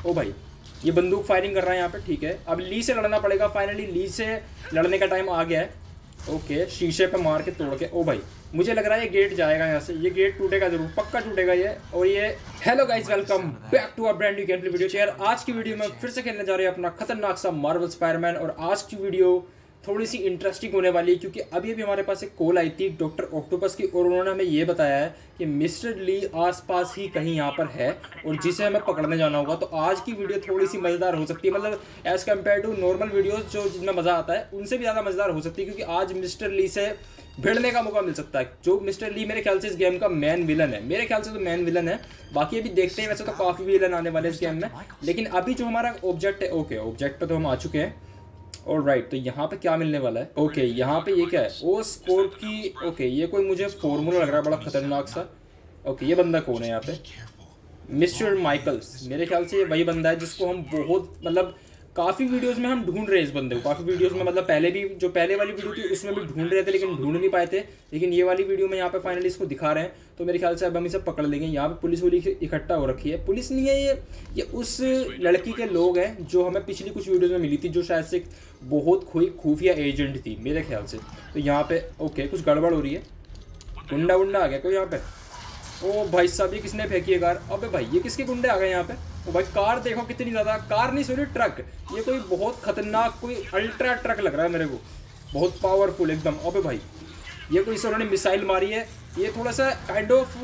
ओ भाई ये बंदूक फायरिंग कर रहा है यहाँ पे, ठीक है। अब ली से लड़ना पड़ेगा, फाइनली ली से लड़ने का टाइम आ गया है। ओके शीशे पे मार के तोड़ के, ओ भाई मुझे लग रहा है ये गेट जाएगा यहाँ से, ये गेट टूटेगा जरूर, पक्का टूटेगा ये। और ये hello guys, welcome back to a brand new game play video. यार आज की वीडियो में फिर से खेलने जा रहे हैं अपना खतरनाक सा मार्वल स्पाइडरमैन। और आज की वीडियो थोड़ी सी इंटरेस्टिंग होने वाली है क्योंकि अभी अभी हमारे पास एक कॉल आई थी डॉक्टर ऑक्टोपस की, और उन्होंने हमें ये बताया है कि मिस्टर ली आसपास ही कहीं यहाँ पर है और जिसे हमें पकड़ने जाना होगा। तो आज की वीडियो थोड़ी सी मज़ेदार हो सकती है, मतलब as compare to normal videos जो जिनमें मज़ा आता है उनसे भी ज़्यादा मज़ेदार हो सकती है, क्योंकि आज मिस्टर ली से भिड़ने का मौका मिल सकता है। जो मिस्टर ली मेरे ख्याल से इस गेम का मेन विलन है, मेरे ख्याल से तो मेन विलन है। बाकी अभी देखते हैं, वैसे तो काफ़ी विलन आने वाले इस गेम में, लेकिन अभी जो हमारा ऑब्जेक्ट है, ओके ऑब्जेक्ट पे तो हम आ चुके हैं। और राइट, तो यहाँ पे क्या मिलने वाला है? ओके यहाँ पे ये क्या है? ओ स्कोर्प की, ओके ये कोई मुझे फॉर्मूला लग रहा है बड़ा खतरनाक सा। ओके ये बंदा कौन है यहाँ पे? मिस्टर माइकल्स, मेरे ख्याल से ये वही बंदा है जिसको हम बहुत, मतलब काफ़ी वीडियोस में हम ढूंढ रहे हैं इस बंदे को, काफ़ी वीडियोस में, मतलब पहले भी जो पहले वाली वीडियो थी उसमें भी ढूंढ रहे थे लेकिन ढूंढ नहीं पाए थे। लेकिन ये वाली वीडियो में यहाँ पे फाइनली इसको दिखा रहे हैं, तो मेरे ख्याल से अब हम इसे पकड़ लेंगे। यहाँ पे पुलिस वाली इकट्ठा हो रखी है, पुलिस नहीं है ये उस लड़की के लोग हैं जो हमें पिछली कुछ वीडियोज़ में मिली थी, जो शायद से बहुत खुफिया एजेंट थी मेरे ख्याल से। तो यहाँ पे ओके कुछ गड़बड़ हो रही है, गुंडा वुंडा आ गया कोई यहाँ पे। ओ भाई साहब ये किसने फेंकी है कार? अबे भाई ये किसके गुंडे आ गए यहाँ पे? ओ भाई कार देखो कितनी ज़्यादा, कार नहीं सॉरी ट्रक, ये कोई बहुत खतरनाक कोई अल्ट्रा ट्रक लग रहा है मेरे को, बहुत पावरफुल एकदम। अबे भाई ये कोई उन्होंने मिसाइल मारी है, ये थोड़ा सा काइंड ऑफ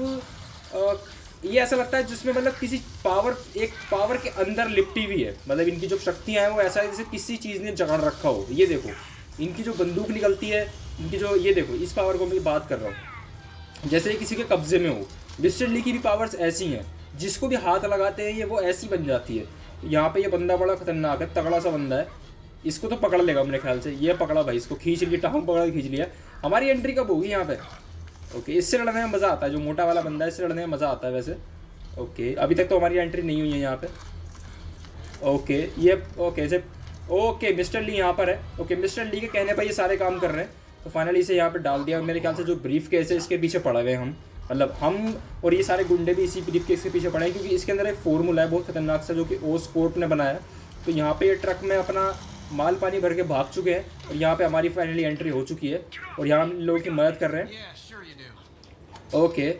ये ऐसा लगता है जिसमें मतलब किसी एक पावर के अंदर लिपटी हुई है, मतलब इनकी जो शक्तियाँ हैं वो ऐसा है जैसे किसी चीज़ ने जकड़ रखा हो। ये देखो इनकी जो बंदूक निकलती है, इनकी जो, ये देखो इस पावर को मैं बात कर रहा हूँ, जैसे किसी के कब्जे में हो। मिस्टर ली की भी पावर्स ऐसी हैं, जिसको भी हाथ लगाते हैं ये वो ऐसी बन जाती है। यहाँ पे ये बंदा बड़ा खतरनाक है, तगड़ा सा बंदा है, इसको तो पकड़ लेगा मेरे ख्याल से। ये पकड़ा भाई, इसको खींच लिया, टांग पकड़ा खींच लिया। हमारी एंट्री कब होगी यहाँ पे? ओके इससे लड़ने में मज़ा आता है, जो मोटा वाला बंदा है इससे लड़ने में मज़ा आता है वैसे। ओके अभी तक तो हमारी एंट्री नहीं हुई है यहाँ पे। ओके ये ओके से ओके मिस्टर ली यहाँ पर है। ओके मिस्टर ली के कहने पर ये सारे काम कर रहे हैं, तो फाइनली इसे यहाँ पर डाल दिया। मेरे ख्याल से जो ब्रीफ केस है इसके पीछे पड़ा हुए हम, मतलब हम और ये सारे गुंडे भी इसी ब्रीफ केस के पीछे पड़े हैं, क्योंकि इसके अंदर एक फॉर्मूला है बहुत खतरनाक सा जो कि ओस्कोर्प ने बनाया है। तो यहाँ पे ये ट्रक में अपना माल पानी भर के भाग चुके हैं और यहाँ पे हमारी फाइनली एंट्री हो चुकी है और यहाँ हम लोगों की मदद कर रहे हैं। ओके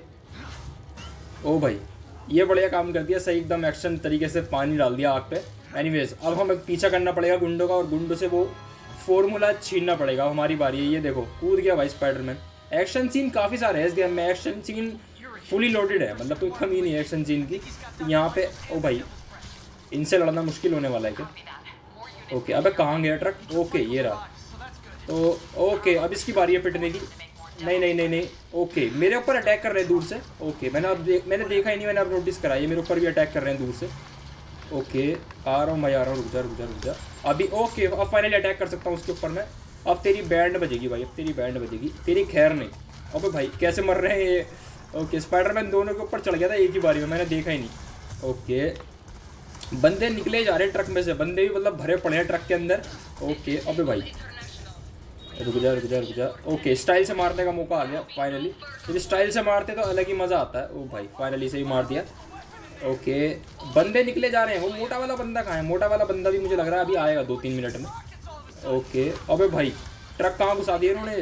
ओ भाई ये बढ़िया काम कर दिया, सही एकदम एक्शन तरीके से पानी डाल दिया आग पे। एनीवेज अब हमें पीछा करना पड़ेगा गुंडों का और गुंडों से वो फॉर्मूला छीनना पड़ेगा। हमारी बारी है, ये देखो कूद गया भाई स्पाइडरमैन। एक्शन सीन काफ़ी सारे हैं इस गेम में, एक्शन सीन फुली लोडेड है, मतलब कोई कमी नहीं है एक्शन सीन की। यहाँ पे ओ भाई इनसे लड़ना मुश्किल होने वाला है क्या? ओके अबे कहाँ गया ट्रक? ओके ये रहा। तो ओके अब इसकी बारी है पिटने की। नहीं नहीं नहीं नहीं, ओके मेरे ऊपर अटैक कर रहे हैं दूर से। ओके मैंने देखा ही नहीं, मैंने अब नोटिस करा ये मेरे ऊपर भी अटैक कर रहे हैं दूर से। ओके आ रहा हूँ मैं, आ रहा हूँ, रुक जा अभी। ओके अब फाइनली अटैक कर सकता हूँ उसके ऊपर मैं। अब तेरी बैंड बजेगी भाई, अब तेरी बैंड बजेगी, तेरी खैर नहीं। अबे भाई कैसे मर रहे हैं ये? ओके स्पाइडरमैन दोनों के ऊपर चढ़ गया था एक ही बारी में, मैंने देखा ही नहीं। ओके बंदे निकले जा रहे हैं ट्रक में से, बंदे भी मतलब भरे पड़े हैं ट्रक के अंदर। ओके अबे भाई रुक जा। ओके स्टाइल से मारने का मौका आ गया फाइनली, तो स्टाइल से मारते तो अलग ही मज़ा आता है। ओ भाई फाइनली से ही मार दिया। ओके बंदे निकले जा रहे हैं, वो मोटा वाला बंदा कहाँ है? मोटा वाला बंदा भी मुझे लग रहा है अभी आएगा 2-3 मिनट में। ओके अबे भाई ट्रक कहाँ घुसा दिए इन्होंने?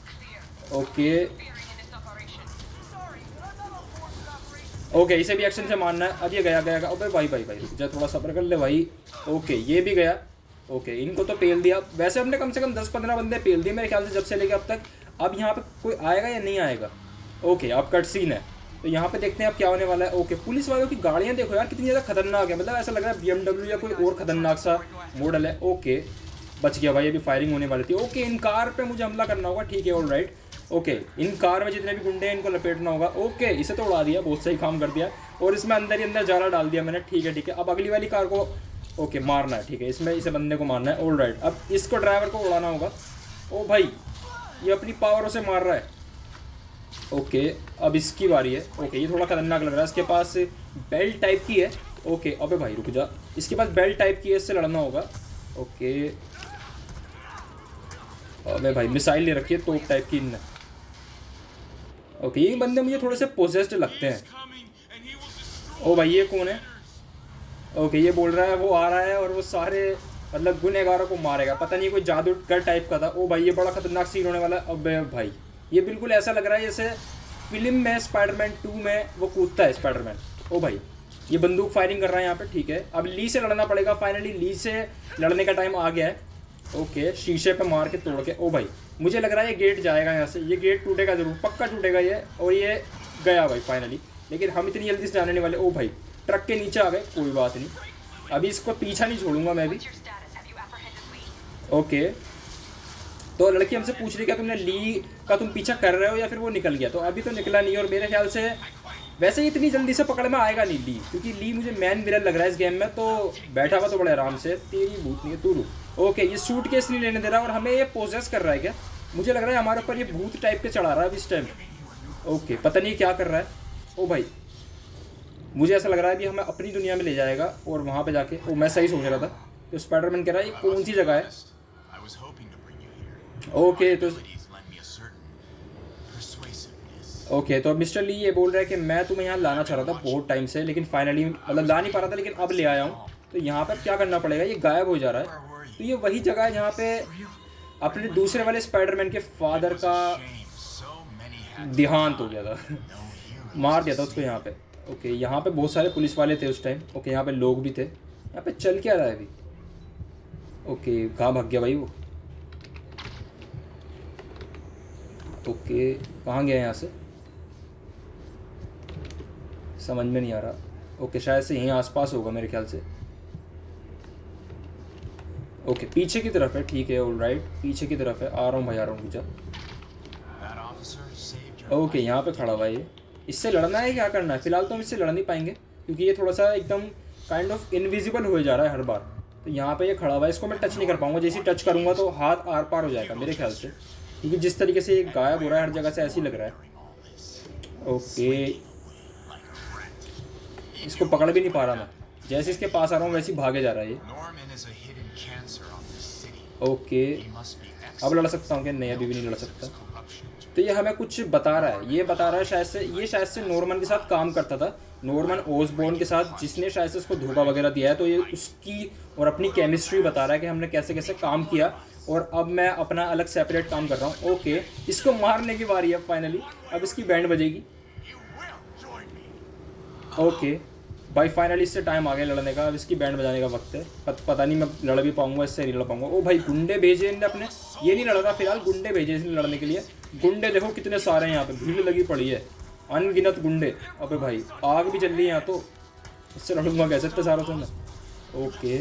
ओके इसे भी एक्शन से मारना है। अब ये गया। अबे भाई रुक जा, थोड़ा सब्र कर ले भाई। ओके ये भी गया। ओके इनको तो पेल दिया, वैसे हमने कम से कम 10-15 बंदे पेल दिए मेरे ख्याल से जब से लेके अब तक। अब यहाँ पे कोई आएगा या नहीं आएगा? ओके अब कट सीन है, तो यहाँ पे देखते हैं अब क्या होने वाला है। ओके पुलिस वालों की गाड़ियाँ देखो यार कितनी ज़्यादा खतरनाक है, मतलब ऐसा लग रहा है BMW या कोई और खतरनाक सा मॉडल है। ओके बच गया भाई, अभी फायरिंग होने वाली थी। ओके इन कार पे मुझे हमला करना होगा, ठीक है ऑलराइट। ओके इन कार में जितने भी गुंडे हैं इनको लपेटना होगा। ओके इसे तो उड़ा दिया, बहुत सही काम कर दिया, और इसमें अंदर ही अंदर जाला डाल दिया मैंने। ठीक है अब अगली वाली कार को ओके मारना है, ठीक है इसमें इसे बंदे को मारना है ऑलराइट। अब इसको ड्राइवर को उड़ाना होगा। ओ भाई ये अपनी पावरों से मार रहा है। ओके अब इसकी बारी है। ओके ये थोड़ा खतरनाक लग रहा है, इसके पास बेल्ट टाइप की है। ओके अबे भाई रुक जा, इसके पास बेल्ट टाइप की है, इससे लड़ना होगा। ओके अबे भाई मिसाइल ले रखी है तोप टाइप की इनने। ओके ये बंदे मुझे थोड़े से पोजेस्ड लगते हैं। ओ भाई ये कौन है? ओके, ये बोल रहा है वो आ रहा है और वो सारे मतलब गुनहगारों को मारेगा, पता नहीं कोई जादूगर टाइप का था। ओ भाई ये बड़ा खतरनाक सीन होने वाला है। अबे भाई ये बिल्कुल ऐसा लग रहा है जैसे फिल्म में स्पाइडरमैन 2 में वो कूदता है स्पाइडरमैन। ओ भाई ये बंदूक फायरिंग कर रहा है यहाँ पे, ठीक है। अब ली से लड़ना पड़ेगा, फाइनली ली से लड़ने का टाइम आ गया है। ओके, शीशे पे मार के तोड़ के। ओ भाई मुझे लग रहा है ये गेट जाएगा यहाँ से, ये गेट टूटेगा ज़रूर, पक्का टूटेगा ये। और ये गया भाई फाइनली, लेकिन हम इतनी जल्दी से जाने नहीं वाले। ओ भाई ट्रक के नीचे आ गए, कोई बात नहीं, अभी इसको पीछा नहीं छोड़ूंगा मैं भी। ओके, तो लड़की हमसे पूछ रही क्या तुमने ली का तुम पीछा कर रहे हो या फिर वो निकल गया, तो अभी तो निकला नहीं। और मेरे ख्याल से वैसे ही इतनी जल्दी से पकड़ में आएगा नहीं ली, क्योंकि ली मुझे मैन विलन लग रहा है इस गेम में। तो बैठा हुआ तो बड़े आराम से, तेरी भूत नहीं है तू रुक। ओके, ये सूट केस नहीं लेने दे रहा और हमें ये पोजेस कर रहा है क्या, मुझे लग रहा है हमारे ऊपर ये भूत टाइप के चढ़ा रहा है इस टाइम। ओके, पता नहीं क्या कर रहा है। ओ भाई मुझे ऐसा लग रहा है अभी हमें अपनी दुनिया में ले जाएगा और वहाँ पे जाके, ओ मैं सही सोच रहा था, तो स्पाइडरमैन कह रहा है ये कौन सी जगह है। ओके तो अब मिस्टर ली ये बोल रहा है कि मैं तुम्हें यहाँ लाना चाह रहा था बहुत टाइम से, लेकिन फाइनली मतलब ला नहीं पा रहा था, लेकिन अब ले आया हूँ। तो यहाँ पर क्या करना पड़ेगा, ये गायब हो जा रहा है। तो ये वही जगह है जहाँ पे अपने दूसरे वाले स्पाइडरमैन के फादर का देहांत हो गया था मार दिया था उसको यहाँ पे। ओके, यहाँ पे बहुत सारे पुलिस वाले थे उस टाइम। ओके, यहाँ पे लोग भी थे। यहाँ पे चल क्या रहा है अभी। ओके, कहाँ भाग गया भाई वो। ओके, कहाँ गया यहाँ से, समझ में नहीं आ रहा। ओके, शायद से यहीं आसपास होगा मेरे ख्याल से। ओके, पीछे की तरफ है, ठीक है, ऑलराइट, पीछे की तरफ है। आ रहा हूँ भाई, आ रहा हूँ पूजा। ओके, यहाँ पे खड़ा हुआ है ये, इससे लड़ना है क्या करना है। फिलहाल तो हम इससे लड़ नहीं पाएंगे क्योंकि ये थोड़ा सा एकदम काइंड ऑफ इनविजिबल हो जा रहा है हर बार। तो यहाँ पे ये खड़ा हुआ है, इसको मैं टच नहीं कर पाऊंगा, जैसे टच करूँगा तो हाथ आर पार हो जाएगा मेरे ख्याल से, क्योंकि जिस तरीके से ये गायब हो रहा है हर जगह से, ऐसे ही लग रहा है। ओके, इसको पकड़ भी नहीं पा रहा मैं, जैसे इसके पास आ रहा हूँ वैसे ही भागे जा रहा है ये। ओके, अब लड़ सकता हूँ क्या, नहीं अभी भी नहीं लड़ सकता। तो ये हमें कुछ बता रहा है, ये बता रहा है शायद से नॉर्मन के साथ काम करता था, नॉर्मन ओसबॉर्न के साथ, जिसने शायद से उसको धोखा वगैरह दिया है। तो ये उसकी और अपनी केमिस्ट्री बता रहा है कि हमने कैसे कैसे काम किया, और अब मैं अपना अलग सेपरेट काम कर रहा हूँ। ओके, इसको मारने की बारी है फाइनली, अब इसकी बैंड बजेगी। ओके भाई, फाइनली इससे टाइम आ गया लड़ने का, अब इसकी बैंड बजाने का वक्त है। पता नहीं मैं लड़ भी पाऊंगा इससे, नहीं लड़ पाऊंगा। ओ भाई गुंडे भेजे इनने अपने, ये नहीं लड़ रहा फिलहाल, गुंडे भेजे इसने लड़ने के लिए। गुंडे देखो कितने सारे हैं यहाँ पे, भीड़ लगी पड़ी है, अनगिनत गुंडे। अबे भाई आग भी चल रही है यहाँ, तो इससे लड़ूंगा कैसे इतने सारों से मैं। Okay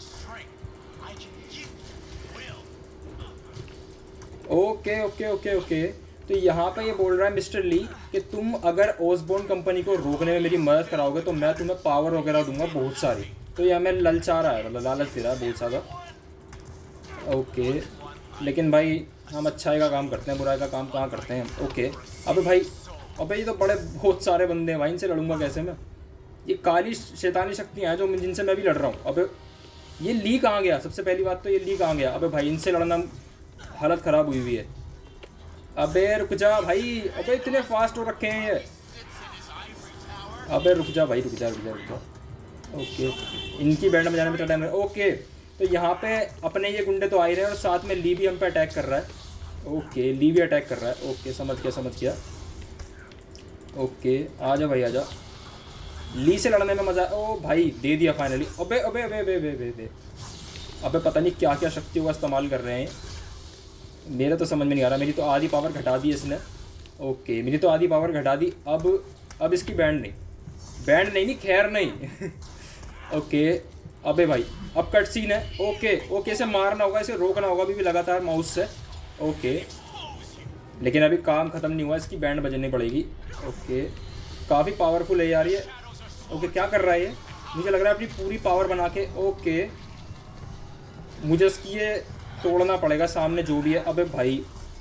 okay okay okay okay, तो यहाँ पे ये बोल रहा है मिस्टर ली कि तुम अगर ओसबॉर्न कंपनी को रोकने में मेरी मदद कराओगे तो मैं तुम्हें पावर वगैरह दूंगा बहुत सारी। तो ये हमें ललचा रहा है, मतलब लालच दे रहा है बहुत ज़्यादा। ओके, लेकिन भाई हम अच्छाई का काम करते हैं, बुराई का काम कहाँ करते हैं। ओके, अबे भाई, अबे ये तो बड़े बहुत सारे बंदे हैं भाई, इनसे लड़ूंगा कैसे मैं। ये काली शैतानी शक्तियाँ हैं जो जिनसे मैं भी लड़ रहा हूँ। अबे ये ली कहाँ गया, सबसे पहली बात तो ये ली कहाँ गया। अबे भाई इनसे लड़ना हालत ख़राब हुई हुई है। अबे रुक जा भाई, अबे इतने फास्ट हो रखे हैं ये। अबे रुक जा भाई, रुक जा। ओके, इनकी बैंड बजाने में टाइम है। ओके, तो यहाँ पे अपने ये गुंडे तो आ ही रहे हैं और साथ में ली भी हम पे अटैक कर रहा है। ओके, ली भी अटैक कर रहा है। ओके, समझ गया। ओके, आ जा भाई आ जा, ली से लड़ने में मज़ा। ओ भाई दे दिया फाइनली। अबे अबे अबे अबे अबे अबे अबे पता नहीं क्या क्या शक्तियों का इस्तेमाल कर रहे हैं, मेरे तो समझ में नहीं आ रहा। मेरी तो आधी पावर घटा दी इसने। ओके, मेरी तो आधी पावर घटा दी। अब इसकी बैंड नहीं खैर नहीं ओके, अबे भाई अब कट सीन है। ओके, इसे मारना होगा, इसे रोकना होगा अभी भी लगातार माउस से। ओके, लेकिन अभी काम ख़त्म नहीं हुआ, इसकी बैंड बजनी पड़ेगी। ओके, काफ़ी पावरफुल है यार ये। ओके, क्या कर रहा है ये, मुझे लग रहा है अपनी पूरी पावर बना के। ओके, मुझे इसकी ये तोड़ना पड़ेगा सामने जो भी है। अबे भाई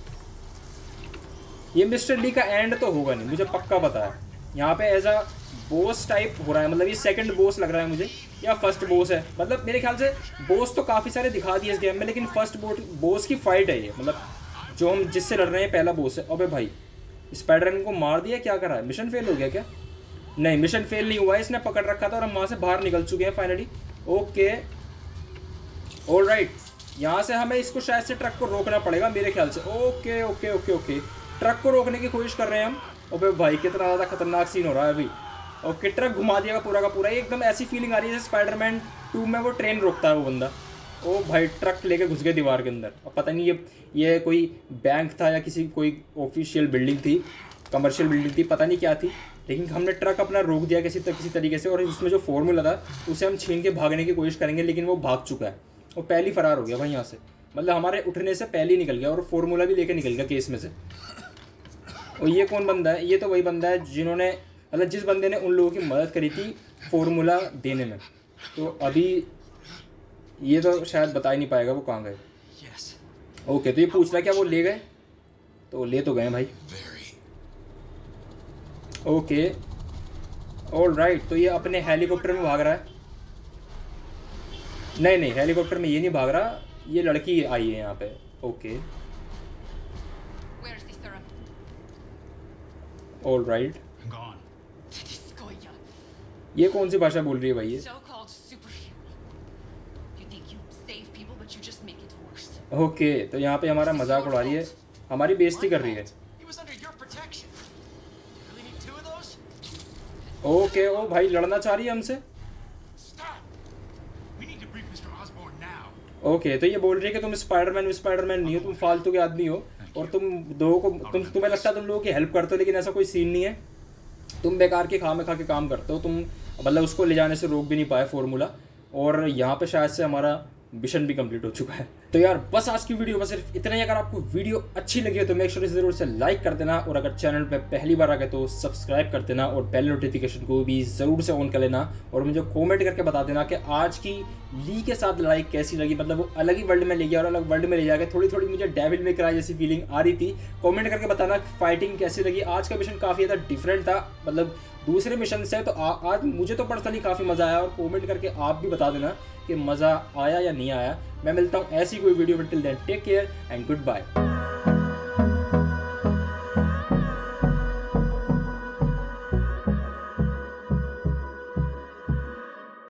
ये मिस्टर ली का एंड तो होगा नहीं, मुझे पक्का पता है। यहाँ पे एज अ बॉस टाइप हो रहा है, मतलब ये सेकंड बॉस लग रहा है मुझे, या फर्स्ट बॉस है। मतलब मेरे ख्याल से बॉस तो काफ़ी सारे दिखा दिए इस गेम में, लेकिन फर्स्ट बॉस की फाइट है ये, मतलब जो हम जिससे लड़ रहे हैं पहला बॉस है। अबे भाई स्पाइडरमैन को मार दिया, क्या कर रहा है, मिशन फेल हो गया क्या। नहीं, मिशन फेल नहीं हुआ है, इसने पकड़ रखा था और हम वहाँ से बाहर निकल चुके हैं फाइनली। ओके ऑलराइट, यहाँ से हमें इसको शायद से ट्रक को रोकना पड़ेगा मेरे ख्याल से। Okay okay okay okay, truck को रोकने की कोशिश कर रहे हैं हम। ओबे भाई कितना ज़्यादा खतरनाक सीन हो रहा है अभी। ओके ट्रक घुमा दिया पूरा का पूरा, एकदम ऐसी फीलिंग आ रही है जैसे स्पाइडरमैन 2 में वो ट्रेन रोकता है वो बंदा। ओ भाई ट्रक लेके घुस गए दीवार के अंदर। अब पता नहीं ये कोई बैंक था या किसी कोई ऑफिशियल बिल्डिंग थी, कमर्शियल बिल्डिंग थी, पता नहीं क्या थी, लेकिन हमने ट्रक अपना रोक दिया किसी तरीके से। और उसमें जो फॉर्मूला था उसे हम छीन के भागने की कोशिश करेंगे, लेकिन वो भाग चुका है, वो पहले ही फरार हो गया भाई यहाँ से, मतलब हमारे उठने से पहले ही निकल गया और फॉर्मूला भी लेके निकल गया केस में से। और ये कौन बंदा है? ये तो वही बंदा है जिन्होंने, मतलब जिस बंदे ने उन लोगों की मदद करी थी फॉर्मूला देने में। तो अभी ये तो शायद बता ही नहीं पाएगा वो कहाँ गए। ओके तो ये पूछ रहा है क्या वो ले गए? तो ले तो गए भाई। ओके ऑलराइट, तो ये अपने हेलीकॉप्टर में भाग रहा है। नहीं हेलीकॉप्टर में ये नहीं भाग रहा, ये लड़की आई है यहाँ पे। ओके ऑलराइट, ये कौन सी भाषा बोल रही है भाई ये? ओके तो यहाँ पे हमारा मजाक उड़ा रही है, हमारी बेइज्जती कर रही है। ओके ओ भाई लड़ना चाह रही है हमसे। ओके तो ये बोल रही है कि तुम स्पाइडरमैन नहीं हो, तुम फालतू के आदमी हो और तुम्हें लगता है तुम लोगों की हेल्प करते हो, लेकिन ऐसा कोई सीन नहीं है। तुम बेकार के खा के काम करते हो। तुम मतलब उसको ले जाने से रोक भी नहीं पाए फॉर्मूला, और यहाँ पे शायद से हमारा मिशन भी कंप्लीट हो चुका है। तो यार बस आज की वीडियो में सिर्फ इतना ही। अगर आपको वीडियो अच्छी लगी हो तो मेक श्योर ज़रूर से लाइक कर देना, और अगर चैनल पे पहली बार आ गए तो सब्सक्राइब कर देना और बेल नोटिफिकेशन को भी ज़रूर से ऑन कर लेना। और मुझे कमेंट करके बता देना कि आज की ली के साथ लड़ाई कैसी लगी, मतलब वो अलग ही वर्ल्ड में ले गया और अलग वर्ल्ड में ले जाके थोड़ी मुझे डेविल में क्राई जैसी फीलिंग आ रही थी। कमेंट करके बताना फाइटिंग कैसी लगी। आज का मिशन काफ़ी ज़्यादा डिफरेंट था, मतलब दूसरे मिशन से। तो आज मुझे तो पर्सनली काफ़ी मज़ा आया, और कमेंट करके आप भी बता देना कि मज़ा आया या नहीं आया। मैं मिलता हूँ ऐसी कोई वीडियो में। Till then take care and good bye.